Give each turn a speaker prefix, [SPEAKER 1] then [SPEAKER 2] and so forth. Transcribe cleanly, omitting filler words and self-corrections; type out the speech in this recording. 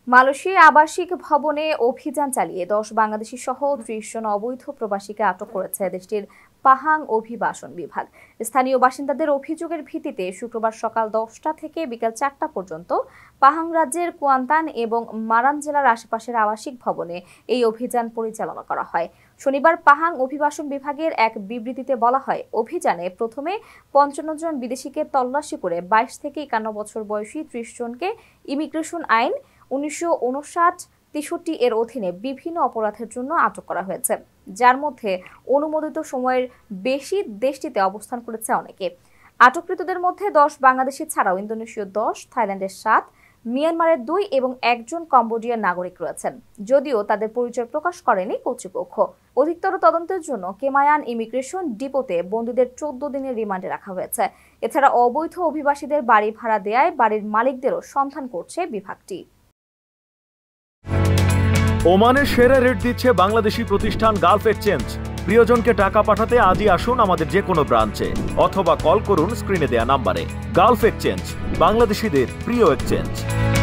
[SPEAKER 1] Malaysia আবাসিক ভবনে অভিযান চালিয়ে 10 বাংলাদেশি সহ 30 জন অবৈধ প্রবাসীকে আটক করেছে দেশটির পাহাং অভিবাসন বিভাগ। স্থানীয় বাসিন্দাদের অভিযোগের ভিত্তিতে শুক্রবার সকাল 10টা থেকে বিকেল 4টা পর্যন্ত পাহাং রাজ্যের কুয়ান্তান এবং মারান জেলার আশেপাশের আবাসিক ভবনে এই অভিযান পরিচালনা করা হয়। শনিবার পাহাং অভিবাসন বিভাগের এক বিবৃতিতে বলা হয়, অভিযানে প্রথমে 55 জন বিদেশিকে তল্লাশি করে 22 থেকে 51 বছর বয়সী 30 জনকে ইমিগ্রেশন আইন 1959-63 এর অধীনে বিভিন্ন অপরাধের জন্য আটক করা হয়েছে, যার মধ্যে অনুমোদিত সময়ের বেশি দেশটিতে অবস্থান করেছে অনেকে। আটককৃতদের মধ্যে 10 বাংলাদেশি ছাড়াও ইন্দোনেশীয় 10, থাইল্যান্ডের 7, মিয়ানমারের 2 এবং 1 জন কম্বোডিয়ার নাগরিক রয়েছেন, যদিও তাদের পরিচয় প্রকাশ করেনি কর্তৃপক্ষ। অধিকতর তদন্তের জন্য কেমায়ান ইমিগ্রেশন ডিপোতে বন্দীদের 14 দিনের রিমান্ডে রাখা হয়েছে। এছাড়া অবৈধ অভিবাসীদের বাড়ি ভাড়া দেয়ায় বাড়ির মালিকদেরও সন্ধান করছে বিভাগটি।
[SPEAKER 2] ওমানের সেরা রেট দিচ্ছে বাংলাদেশি প্রতিষ্ঠান গালফ এক্সচেঞ্জ। প্রিয়জনকে টাকা পাঠাতে আজই আসুন আমাদের যে কোনো ব্রাঞ্চে অথবা কল করুন স্ক্রিনে দেয়া নাম্বারে। গালফ এক্সচেঞ্জ, বাংলাদেশিদের প্রিয় এক্সচেঞ্জ।